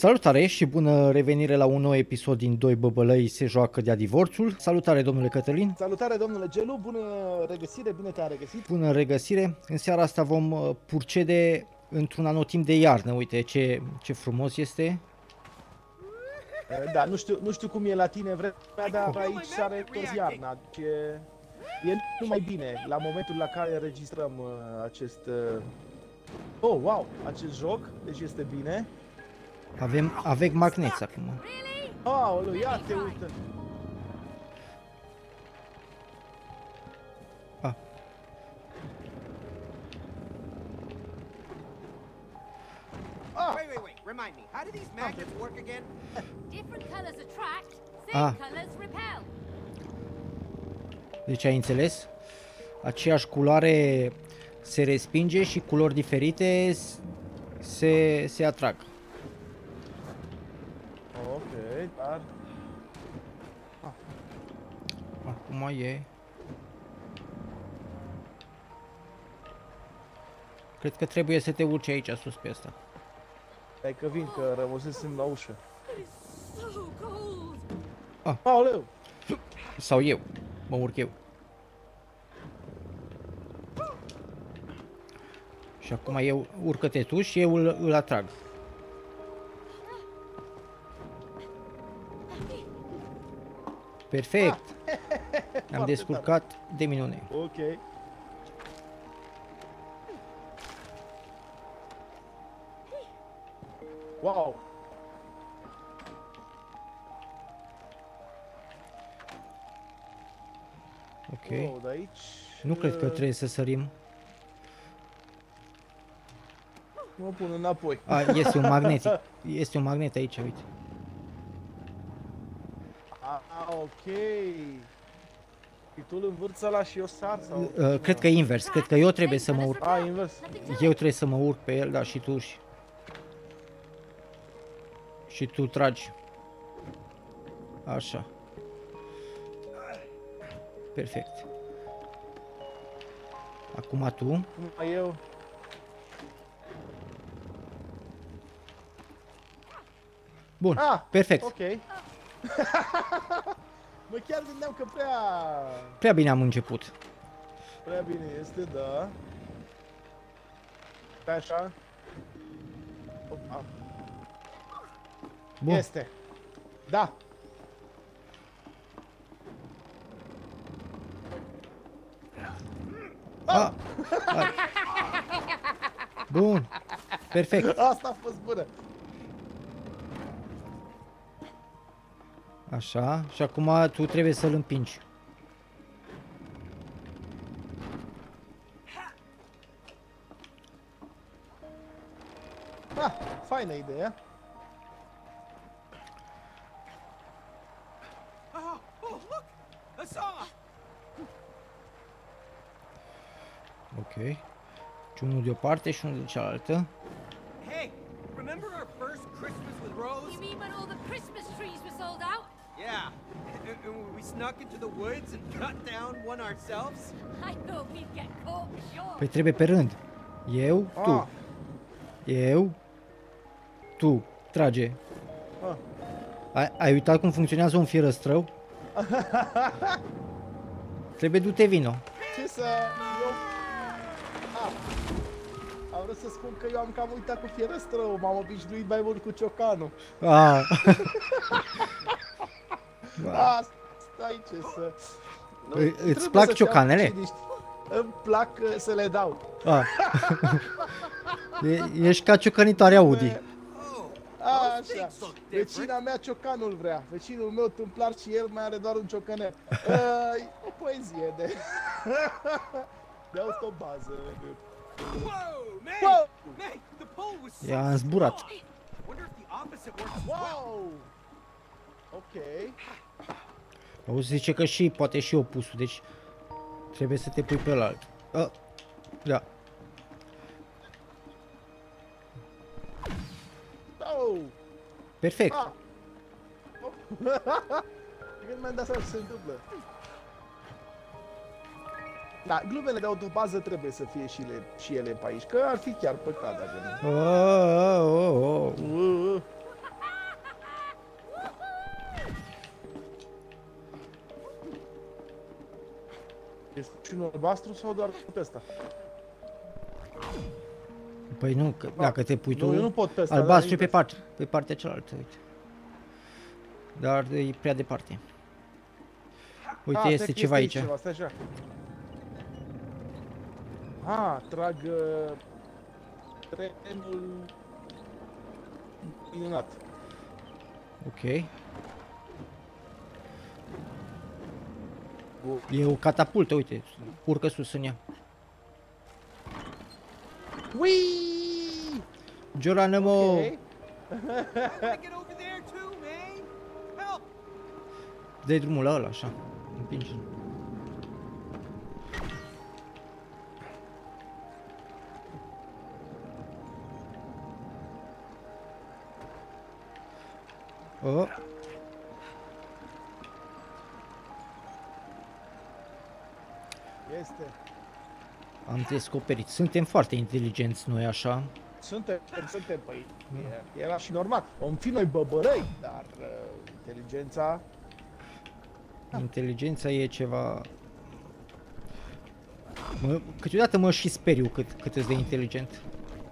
Salutare și bună revenire la un nou episod din Doi Băbălăi se joacă de-a divorțul. Salutare, domnule Cătălin. Salutare, domnule Gelu, bună regăsire, bine te-am regăsit. Bună regăsire. În seara asta vom purcede într-un anotimp de iarnă. Uite ce frumos este. Da, nu știu cum e la tine vremea, dar aici s-are întors iarna. E numai bine la momentul la care înregistrăm acest... Oh, wow, acest joc, deci este bine. Avem magneți acum. Aoleu, ia te uită. Wait. Remind me, how do these magnets work again? Different colors attract, same colors repel. Deci ai înțeles? Aceeași culoare se respinge și culori diferite se atrag. Ok, dar... Acum e... Cred că trebuie să te urci aici sus pe asta. Hai că vin, că rămăsesem la ușă. So cold. Aoleu! Sau eu. Mă urc eu. Și acum eu urcă-te tu și eu îl atrag. Perfect! Am descurcat de minune. Ok. Wow! Ok. Wow, de aici... Nu cred că trebuie să sărim. Mă pun înapoi. Este un magnet. Este un magnet aici, uite. Ok. Și tu îl învârți ăla și eu sar sau... Cred că invers. Cred că eu trebuie să mă urc. Invers. Eu trebuie să mă urc pe el, da, și tu și tu tragi. Așa. Perfect. Acum tu. Numai eu. Bun, perfect. Ok. Mă, chiar gândeam că Prea bine am început. prea bine este, da. Pe așa. Opa. Bun. Este. Da. Bun. Perfect. Asta a fost bună. Așa. Și acum tu trebuie să-l împingi. Faină ideea. Oh, look! A saw! Ok. Și unul de o parte și unul de cealaltă. Hey, remember our first Christmas with Rose? You mean when all the Christmas trees were sold out? Yeah. And we snuck into the woods and cut down one ourselves? I thought we'd get caught for sure. Păi trebuie pe rând. Eu, tu. Eu, tu. Trage. Ai uitat cum funcționează un fierăstrău? Trebuie du-te vino. Ce să... Eu... Am vrut să spun că eu am cam uitat cu fierăstrău. M-am obișnuit mai mult cu ciocanul. Stai ce să... Îți plac ciocanele? Îmi plac să le dau. Ești ca ciocănitoarea Audi. Așa. Vecina mea ciocanul vrea. Vecinul meu tâmplar și el mai are doar un ciocănel. O poezie de... de autobază. Whoa, man! The pole was so I-a zburat. I wonder if the opposite works as well. Wow! Ok. Auzi, zice că și poate și opusul, deci trebuie să te pui pe ălalt. Da. Oh! Perfect. Când mi-am dat seama ce se întâmplă. Da, glumele de autobază trebuie să fie și ele pe aici, că ar fi chiar păcat dacă nu. Este și unul albastru sau doar pe ăsta? Păi nu, că dacă te pui tu, Nu, eu nu pot pe ăsta, albastru e dar pe partea cealaltă, uite. Dar e prea departe. Uite, este ceva aici. Ceva, stai așa. Trag trenul minunat. Ok. E o catapultă, uite, urcă sus în ea. Whee! Geronimo! Okay. Get over there too, man. Help! Dă-i drumul la ăla, așa. Împinge. Oh. Este. Am descoperit. Suntem foarte inteligenți noi, așa. Suntem, păi, era și normal. Om fi noi băbărăi, dar inteligența... Inteligența e ceva... Câteodată mă și speriu cât îți de inteligent.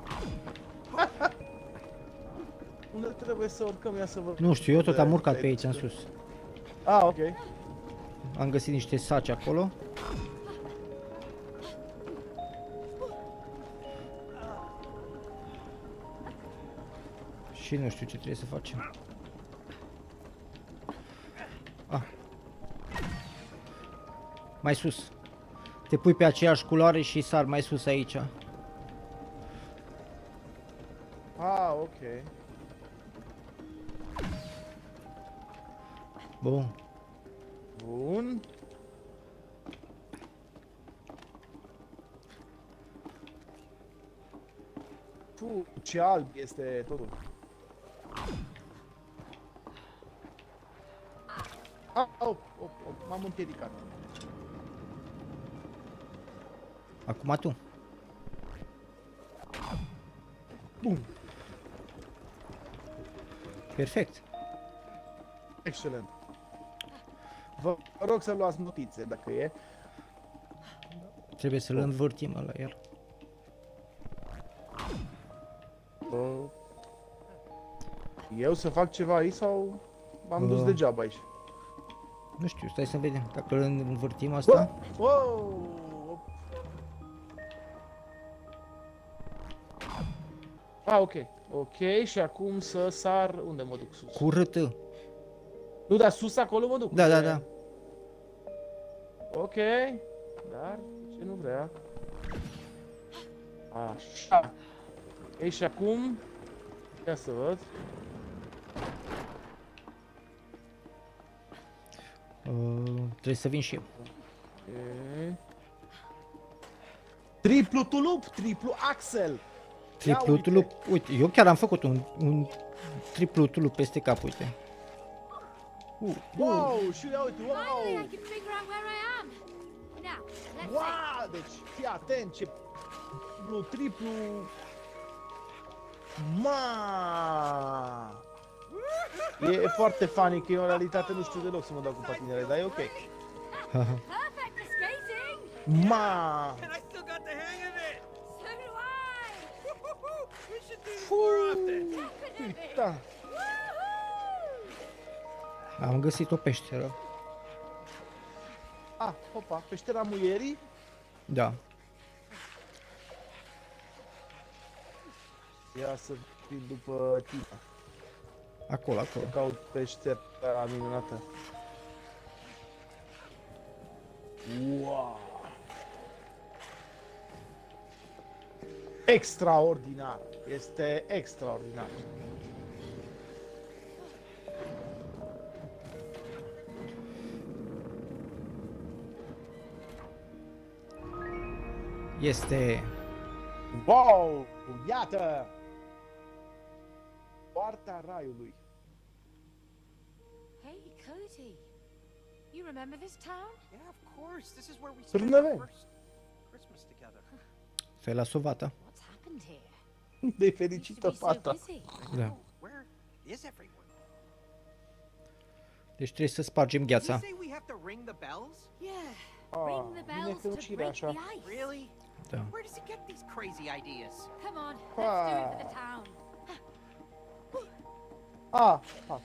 Unde trebuie să urcăm, ia să văd. Nu știu, eu tot am urcat pe aici în sus. Ok. Am găsit niște saci acolo. Și nu știu ce trebuie să facem. Mai sus. Te pui pe aceeași culoare și sar mai sus aici. Ok. Bun. Bun. Ce alb este totul. M-am împiedicat. Acum tu. Bun. Perfect. Excelent. Vă rog să luați notițe dacă e. Trebuie să-l învârtim la el. Eu să fac ceva aici sau m-am dus degeaba aici? Nu știu, stai să vedem. Dacă îl învârtim asta. Wow! Ok. Ok, și acum să sar... Unde mă duc sus? Cu RT. Nu, dar sus acolo mă duc. Da. Ok. Dar ce nu vrea? Așa. Ei, și acum... Ia să văd. Trebuie să vin și eu. Okay. Triplu tulup, triplu axel. Triplu tulup. Uite, eu chiar am făcut un triplu tulup peste cap, uite. Wow, și ia uite, Finally, I wow. can figure out where I am. Now, let's see. Wow, deci fii atent ce triplu. Ma. E foarte funny că eu în realitate nu știu deloc să mă dau cu patinele, dar e ok. Perfect for skating. Ma. And I still got the hang of it. So do I. We should do this more often. Definitely. Da. Woohoo! Am găsit o peșteră. Hopa, peștera muierii. Da. Ia să vin după tine. Acolo. Caut peștera minunată. Wow! Extraordinar! Este extraordinar! Este... Wow! Iată! Poarta raiului. Hey, Cody. You remember this town? Yeah, of course. This is where we spent Târnăveni. our first Christmas together. Să-i las o vată. What's happened here? De You used to fericită be so fata. busy. Da. Where is everyone? Deci trebuie să spargem Did you gheața. say we have to ring the bells? Yeah, Ring the Bine bells to fericire break așa. the ice. Really? Da. Where does he get these crazy ideas? Come on, let's do it for the town. Ah,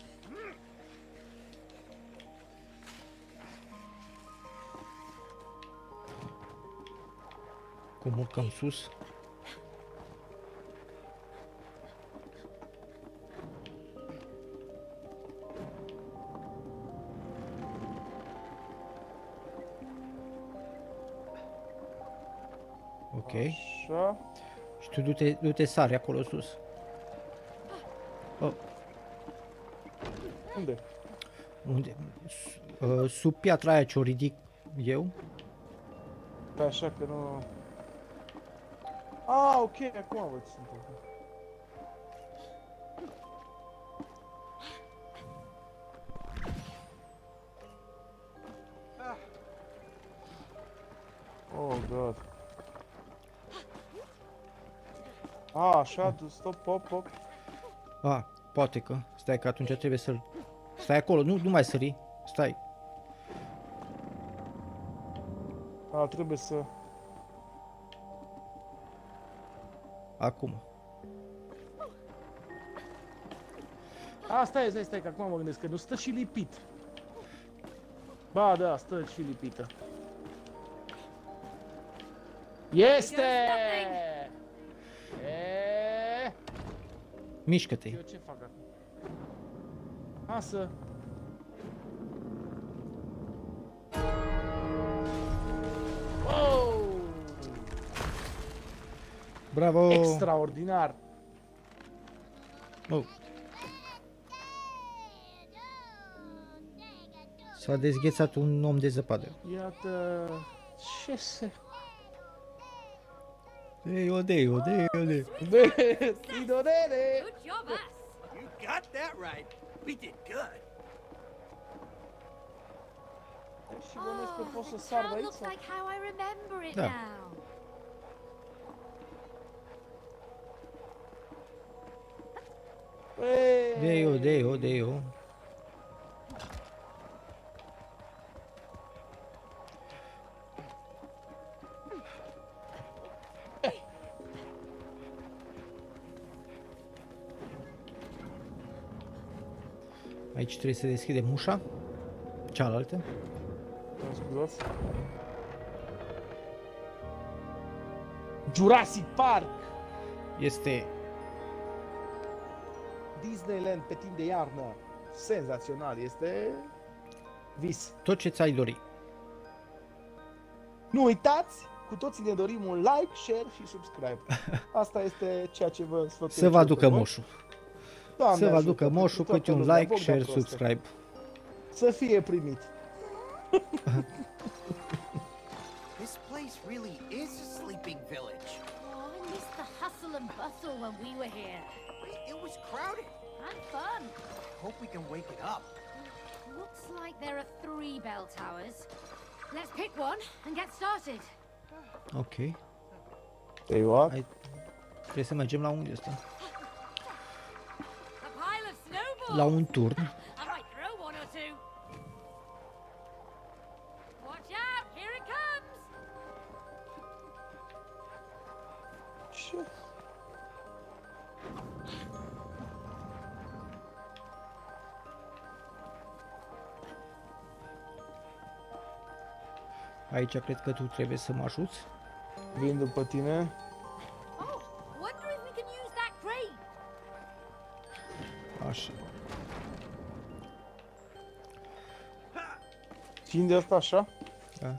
Cum urcăm sus? Ok. așa. Și tu du-te sari acolo sus. Oh, Unde? unde? Sub piatra aia ce o ridic eu? Pe așa că nu... Ah, ok, acum văd ce se întâmplă. Oh, God. Ah, așa, stop, pop. Ah, poate că. Stai că atunci trebuie să-l... Stai acolo, nu mai sări. Stai. Ah, trebuie să... Acum. Ah, stai, că acum mă gândesc că nu stă și lipit. Ba, da, stă și lipită. Este! E... Mișcă-te. Eu ce fac acum? Lasă! Wow! Bravo! Extraordinar! Oh. S-a dezghețat un om de zăpadă. Iată... Ce se... Deo. Idonere! Good job, us. You got that right. We did good. Și bănuiesc că Oh, pot să the sar de town aici? looks like how I remember it Da. now. Deo. Aici trebuie să deschidem ușa. Cealaltă. Mă scuzați. Jurassic Park! Este Disneyland pe timp de iarnă. Senzațional, este vis. tot ce ți-ai dori. Nu uitați, cu toții ne dorim un like, share și subscribe. Asta este ceea ce vă sfătuiesc. Să vă aducă moșul. Doamne Să vă ajută, aducă moșul pentru câte toată un lumea, like, Bogdan share, Prostă. subscribe. Să fie primit. This place really is a sleeping village. Oh, I missed the hustle and bustle when we were here. It was crowded. And fun. Hope we can wake it up. Looks like there are 3 bell towers. Let's pick one and get started. Ok. Ei, what? Hai. Trebuie să mergem la unde ăsta? A pile of snowballs. La un turn. I might throw one or two. Watch out, here it comes. Ce? Aici cred că tu trebuie să mă ajuți. Vin după tine. Oh, wonder if we can use that crane. Așa. Țin de asta așa? Da.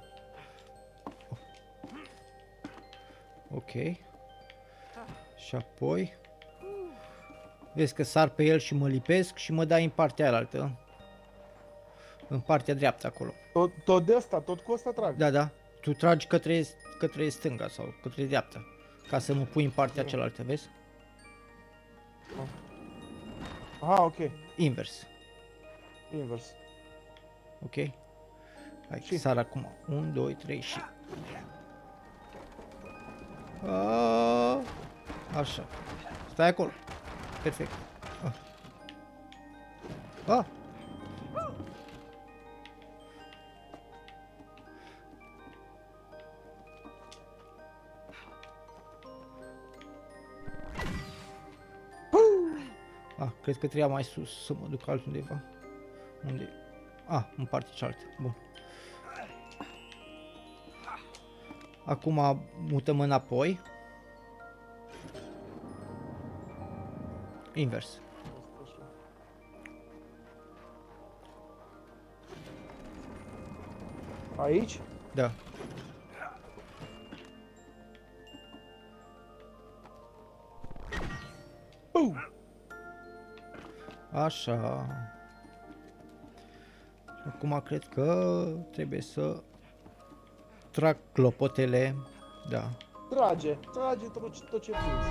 Ok. Și apoi... Vezi că sar pe el și mă lipesc și mă dai în partea alaltă. În partea dreaptă acolo. Tot de asta, tot cu asta trag. Da. Tu tragi către stânga sau către dreapta. Ca să mă pui în partea cealaltă, vezi? Aha, ok. Invers. Invers. Ok? Hai, Și? sar acum. 1, 2, 3 și... A, așa. Stai acolo. Perfect. Cred că trebuia mai sus să mă duc altundeva. Unde? În partea cealaltă. Bun. Acum mutăm înapoi. Invers. Aici? Da. Așa. Acum cred că trebuie să trag clopotele. Da. Trage tot ce prinzi.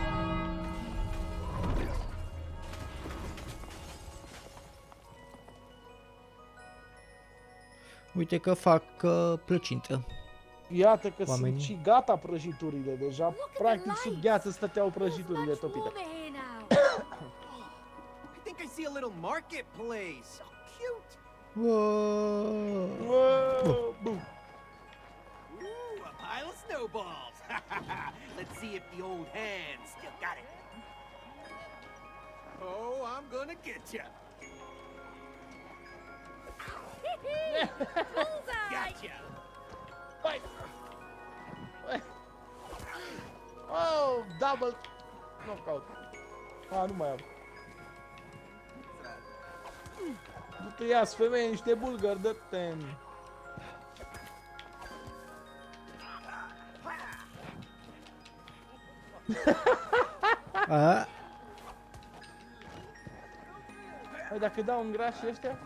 Uite că fac plăcintă. Iată că Oamenii. sunt și gata prăjiturile deja. Practic sub gheață stăteau prăjiturile Much topite. warmer here now. I think I see a little marketplace. So cute. Wow. Wow, bum. Ooh, a pile of snowballs. Let's see if the old hand still got it. Oh, I'm gonna get ya. Bullseye! Gotcha. Hai. Hai. Oh, double knockout. Nu mai am. Du-te ia-ți femeie niște bulgări, dă-te. Hai, dacă dau în graș ăștia?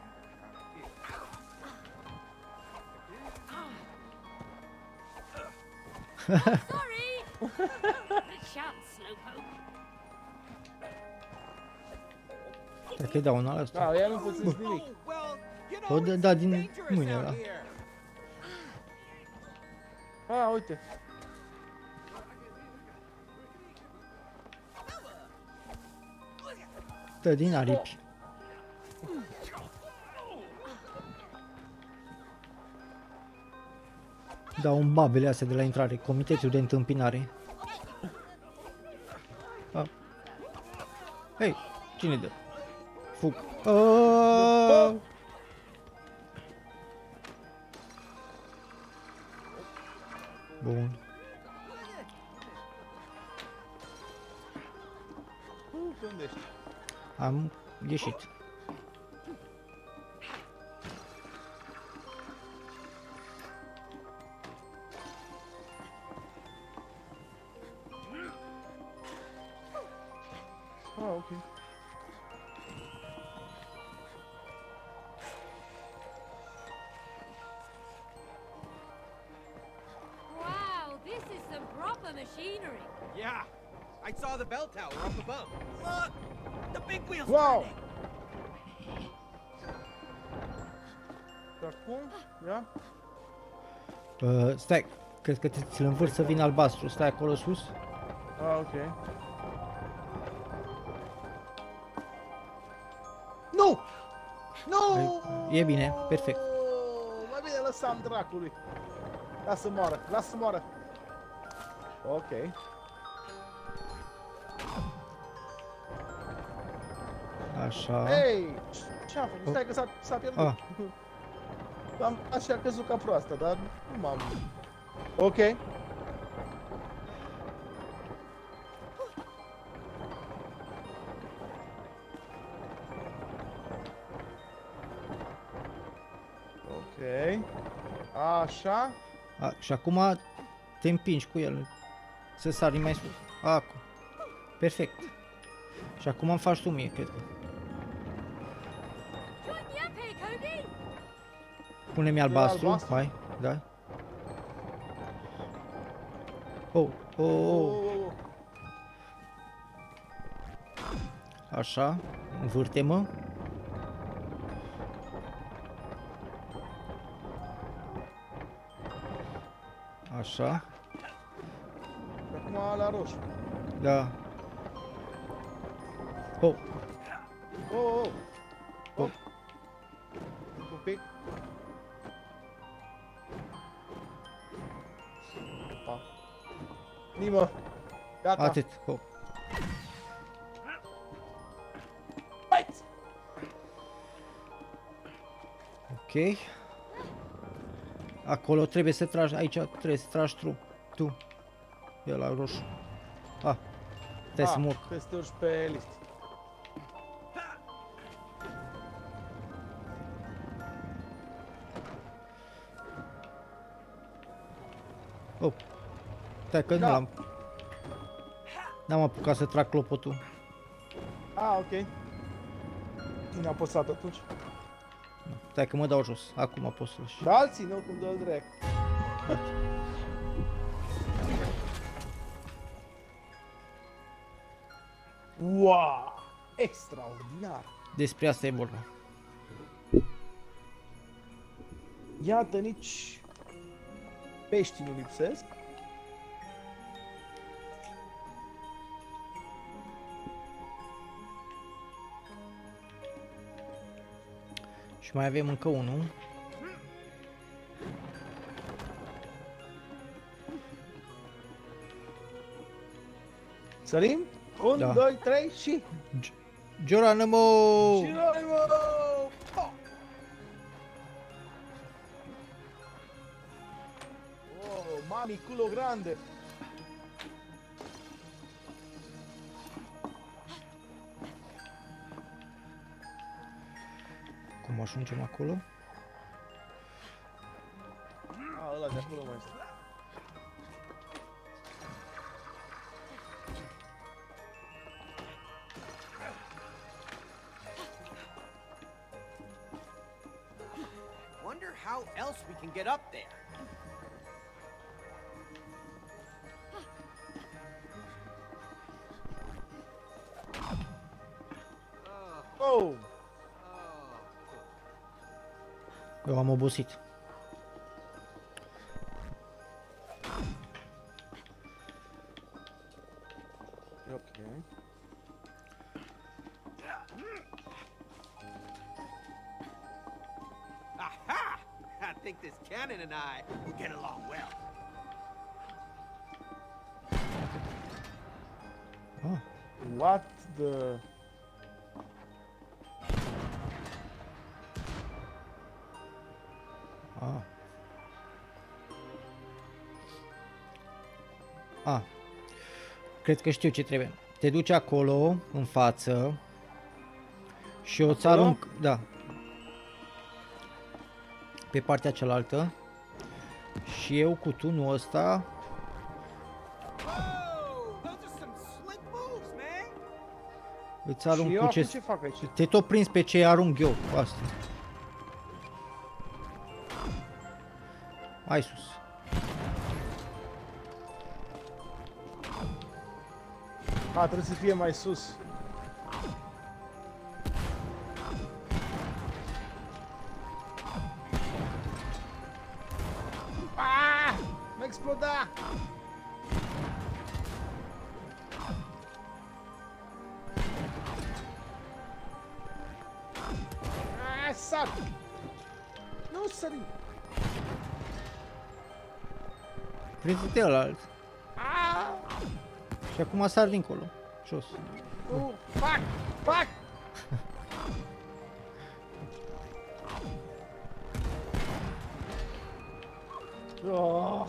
Sorry! Good shot, Slowpoke. Dacă îi dau una la asta. Da, ea nu pățesc nimic. Oh, well, you O know, da it's din dangerous mâine out ăla. here. Uite. Dă din aripi. Dau un babele astea de la intrare, comitetul de întâmpinare. Hei, cine dă? Fug. Bun. Pe unde ești? Am ieșit. Ok. Wow, this is some proper machinery. Yeah, I saw the bell tower up above. Look, the big wheel's Wow. turning. Și acum? Ia? Stai, cred că ți-l învârt să vină albastru. Stai acolo sus. Ok. Nu! Nu! E bine, perfect. Mai bine lăsam dracului. Lasă moară, lasă moară. Ok. Așa. Hei! Ce-a făcut? Stai că s-a pierdut. Am așa căzut ca proastă, dar nu m-am... Ok. Ok. Așa. Și acum te împingi cu el. Să sari mai sus. Acum. Perfect. Și acum îmi faci tu mie, cred că. Join me up here, Kobe! Pune-mi albastru. albastru? Hai, da. Oh, oh, oh. Oh. Așa. Învârte-mă. Așa. Acum la roșu. Da. Oh, Oh. oh. Un pic. Opa. Nimă. Gata. Atât. Oh. Ok. Acolo trebuie să tragi, aici trebuie să tragi tu. E la roșu. Ah, stai să mă urc. Trebuie să te urci pe listă. Oh. Stai că nu l-am. N-am apucat să trag clopotul. Ah, ok. Cine a apăsat atunci? Stai că mă dau jos. Acum pot să lași. Da, alții, nu, cum dă-l drept. Wow! Extraordinar! Despre asta e vorba. Iată, nici peștii nu lipsesc. Și mai avem încă unul. Sărim? 1, Da. 2, 3 și... Geronimo! Geronimo! Oh, mami, culo grande! Cum ajungem acolo? Ah, ăla de acolo mai este. Wonder how else we can get up there. Oh! Eu am obosit. Ok. Aha! I think this cannon and I will get along well. Ah, What the... ah. Ah. Cred că știu ce trebuie. Te duci acolo, în față. Și eu îți Acolo? arunc... Da. Pe partea cealaltă. Și eu cu tunul ăsta... Whoa! Those are some slick moves, man. Îți arunc Și eu cu acum ce... ce fac aici? Te tot prins pe ce arunc eu cu asta. Hai sus. A, trebuie să fie mai sus. Ah! M-a explodat! Ah, sar! Nu sări! Prinde-te ălalt. Ah! Și acum sar dincolo. Jos. Fac! Fac! Oh.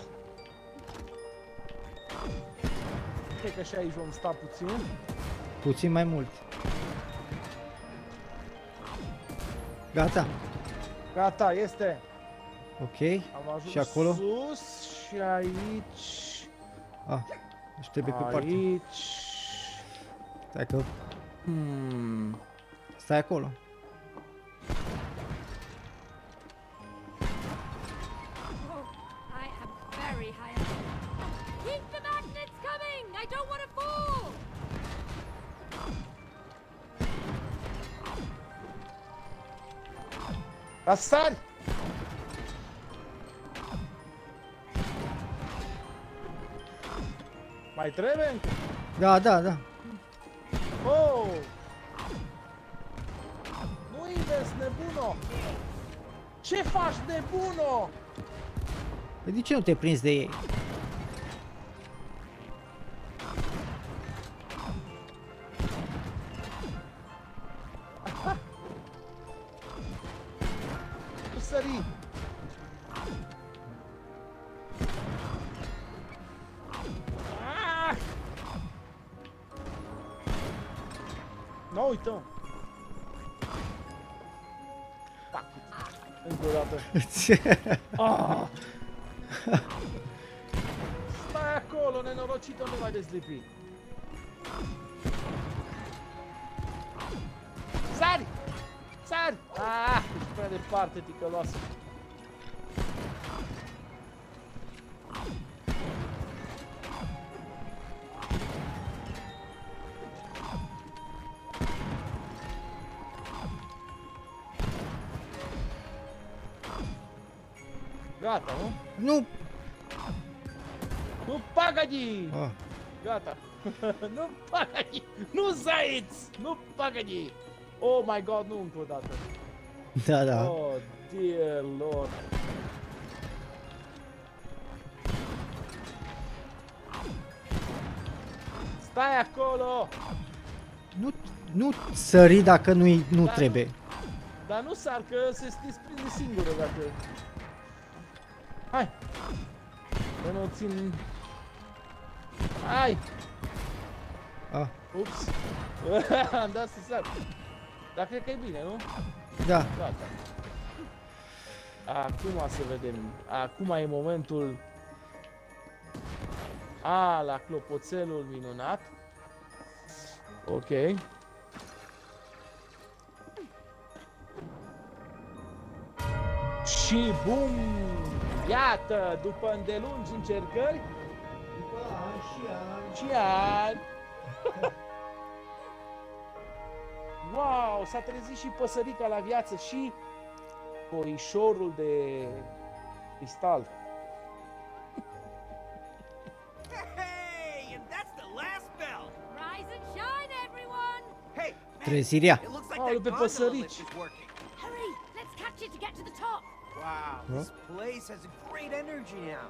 Cred că și aici vom sta puțin. Puțin mai mult. Gata. Gata, este. Ok. Am ajuns Și acolo? sus și aici. Ah. Deci trebuie pe partea. Aici. Stai că... Hmm. Stai acolo. Oh, I am very high up. Keep the magnets coming! I don't want to fall! La sari! Mai trebuie? Da, da, da. Oh! Nu invers, nebuno! Ce faci, nebuno? De ce nu te prinzi de ei? Nu sări! Ah! Nu uităm! Încă o dată. Ah! Stai acolo, nenorocită, nu mai dezlipi. Sari! Sari! Ah, ești prea departe, ticăloasă. Gata, nu? Nu! Nu pagadi! Ah. Gata. Nu pagadi! Nu zaiți! Nu pagadi! Oh my god, nu încă o dată. Da, da. Oh, dear lord. Stai acolo! Nu sări dacă nu trebuie. Dar nu sar, că se desprinde singură dacă... Hai! Că nu țin... Hai! Ah. Ups! Am dat să sar. Dar cred că e bine, nu? Da. Gata. Acum să vedem. Acum e momentul... la clopoțelul minunat. Ok. Și bum! Iată, după îndelungi încercări și ani. Wow, s-a trezit și păsărica la viață și foișorul de cristal. Hey, and that's the last bell. Rise and shine, everyone! Hey, Trezirea. it looks like Oh, that look at gondola păsărici. lift is working. Hurry, let's catch it to get to the top. Wow, Huh? this place has a great energy now.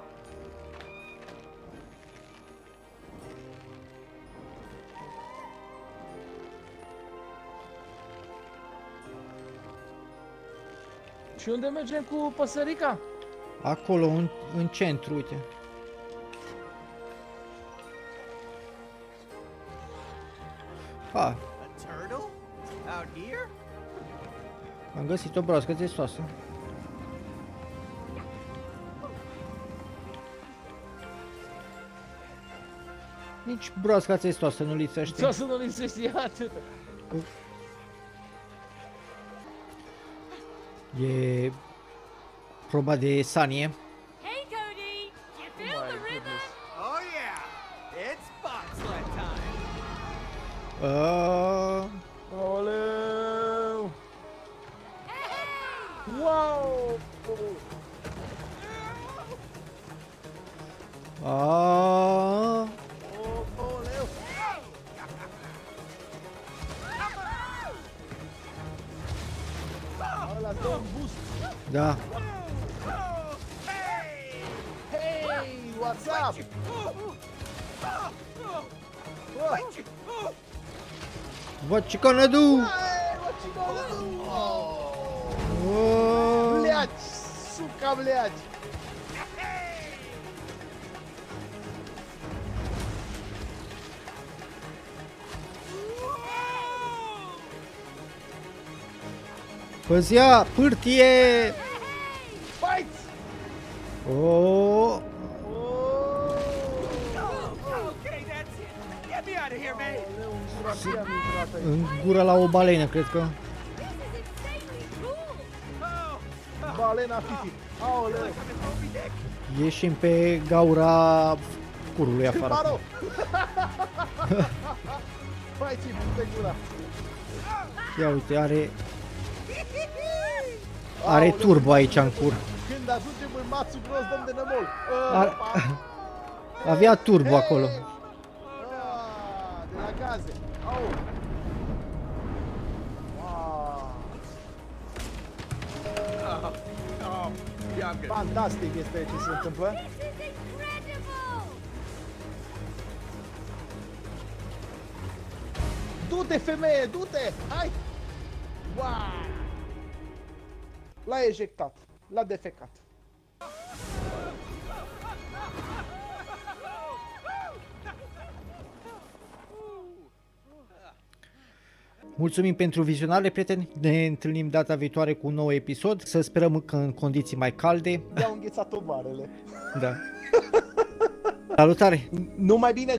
Și unde mergem cu păsărica? Acolo, în centru, uite. Ah, A turtle? Out here? am găsit o broască testoasă. Nici broasca testoasă nu lipsește. Sau să nu lipsești atât. E proba de sanie. Hey, Cody! You feel My the rhythm? goodness. Oh yeah, it's bobsled time. Oleu! Hey! Wow! Oleu! Ăla-ți dă un boost! Da. Hey, what's up? What you gonna do? Hey, what you gonna do? Oh. Блядь, сука, блядь! Păzia, pârtie! Fight! Oh. Okay, that's it. Get me out of here, man. Aoleu, în gura mea mi-a intrat aici. În gură la o balenă, cred că. This is insanely cool! Oh, Balena Fifi. Aoleu! I'm in Moby Dick. Ieșim pe gaura curului afară. Baro! Hai, ți pe gura. Ia uite, are turbo aici în cur. Când ajungem în mațul gros, dăm de nămol. Avea turbo acolo. De la gaze. Au. Wow. Oh, yeah, I'm good. Fantastic este ce se întâmplă. This is incredible! Du-te, femeie, du-te! Hai! Wow! L-a ejectat. L-a defecat. Mulțumim pentru vizionare, prieteni. Ne întâlnim data viitoare cu un nou episod. Să sperăm că în condiții mai calde. I-au înghețat ovarele. Da. Salutare! Numai bine!